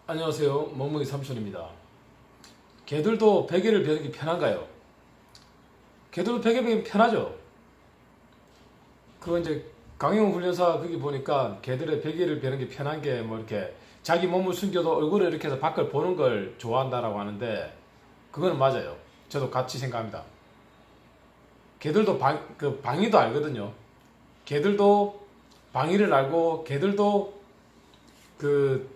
안녕하세요. 멍멍이 삼촌입니다. 개들도 베개를 베는 게 편한가요? 개들도 베개 베기 편하죠. 그거 이제 강용 훈련사 거기 보니까 개들의 베개를 베는 게 편한 게 뭐 이렇게 자기 몸을 숨겨도 얼굴을 이렇게 해서 밖을 보는 걸 좋아한다라고 하는데 그거는 맞아요. 저도 같이 생각합니다. 개들도 방위도 알거든요. 개들도 방위를 알고 개들도 그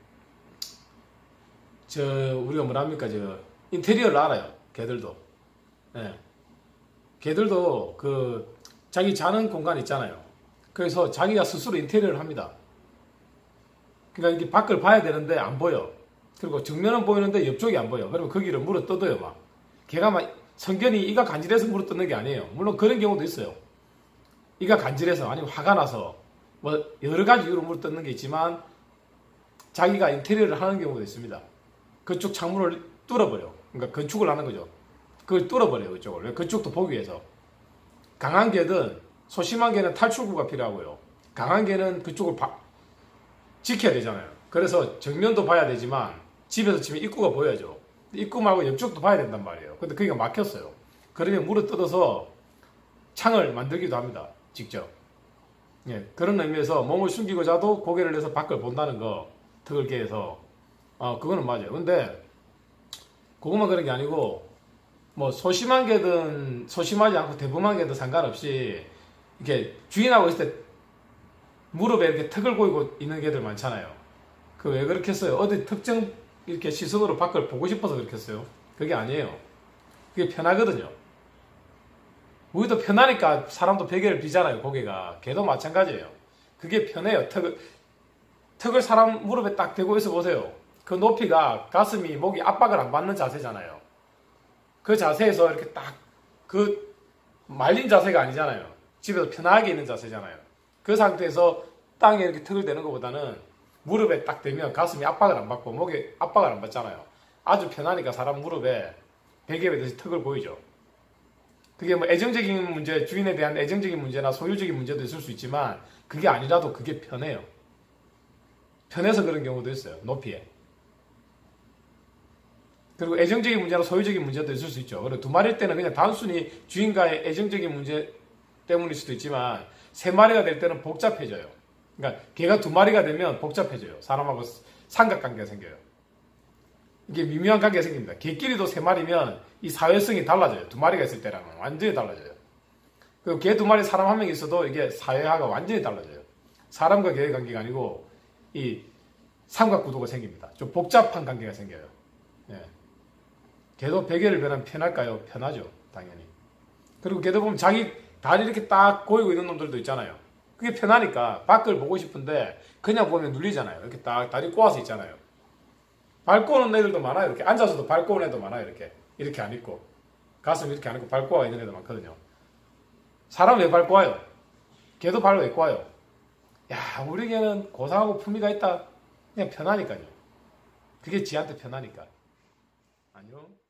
우리가 뭐랍니까, 인테리어를 알아요. 개들도. 예. 개들도 자기 자는 공간 있잖아요. 그래서 자기가 스스로 인테리어를 합니다. 그러니까 이게 밖을 봐야 되는데 안 보여. 그리고 정면은 보이는데 옆쪽이 안 보여. 그러면 거기를 물어 뜯어요, 막. 개가 막 성견이 이가 간질해서 물어 뜯는 게 아니에요. 물론 그런 경우도 있어요. 이가 간질해서 아니면 화가 나서 뭐 여러 가지 이유로 물어 뜯는 게 있지만 자기가 인테리어를 하는 경우도 있습니다. 그쪽 창문을 뚫어버려. 그러니까 건축을 하는 거죠. 그걸 뚫어버려요, 그쪽을. 그쪽도 보기 위해서. 강한 개든, 소심한 개는 탈출구가 필요하고요. 강한 개는 그쪽을 지켜야 되잖아요. 그래서 정면도 봐야 되지만, 집에서 치면 입구가 보여야죠. 입구 말고 옆쪽도 봐야 된단 말이에요. 근데 거기가 막혔어요. 그러면 물어 뜯어서 창을 만들기도 합니다. 직접. 예, 그런 의미에서 몸을 숨기고 자도 고개를 내서 밖을 본다는 거, 턱을 깨서. 그거는 맞아요. 근데 그것만 그런 게 아니고 뭐 소심한 개든 소심하지 않고 대범한 개든 상관없이 이렇게 주인하고 있을 때 무릎에 이렇게 턱을 고이고 있는 개들 많잖아요. 그 왜 그렇게 했어요? 어디 특정 이렇게 시선으로 밖을 보고 싶어서 그렇게 했어요? 그게 아니에요. 그게 편하거든요. 우리도 편하니까 사람도 베개를 비잖아요. 고개가. 개도 마찬가지예요. 그게 편해요. 턱을 사람 무릎에 딱 대고 있어 보세요. 그 높이가 가슴이 목이 압박을 안 받는 자세잖아요. 그 자세에서 이렇게 딱 말린 자세가 아니잖아요. 집에서 편하게 있는 자세잖아요. 그 상태에서 땅에 이렇게 턱을 대는 것보다는 무릎에 딱 대면 가슴이 압박을 안 받고 목에 압박을 안 받잖아요. 아주 편하니까 사람 무릎에 베개 베듯이 턱을 보이죠. 그게 뭐 애정적인 문제, 주인에 대한 애정적인 문제나 소유적인 문제도 있을 수 있지만 그게 아니라도 그게 편해요. 편해서 그런 경우도 있어요. 높이에. 그리고 애정적인 문제나 소유적인 문제도 있을 수 있죠. 그리고 두 마리일 때는 그냥 단순히 주인과의 애정적인 문제 때문일 수도 있지만 세 마리가 될 때는 복잡해져요. 그러니까 개가 두 마리가 되면 복잡해져요. 사람하고 삼각관계가 생겨요. 이게 미묘한 관계가 생깁니다. 개끼리도 세 마리면 이 사회성이 달라져요. 두 마리가 있을 때랑은 완전히 달라져요. 그리고 개 두 마리 사람 한 명 있어도 이게 사회화가 완전히 달라져요. 사람과 개의 관계가 아니고 이 삼각구도가 생깁니다. 좀 복잡한 관계가 생겨요. 예. 개도 베개를 베면 편할까요? 편하죠. 당연히. 그리고 개도 보면 자기 다리 이렇게 딱 고이고 있는 놈들도 있잖아요. 그게 편하니까 밖을 보고 싶은데 그냥 보면 눌리잖아요. 이렇게 딱 다리 꼬아서 있잖아요. 발 꼬는 애들도 많아요. 이렇게 앉아서도 발 꼬는 애도 많아요. 이렇게 안 있고 가슴 이렇게 안 있고 발 꼬아 있는 애도 많거든요. 사람 왜 발 꼬아요? 개도 발 왜 꼬아요? 야, 우리 개는 고상하고 품위가 있다. 그냥 편하니까요. 그게 지한테 편하니까. 안녕.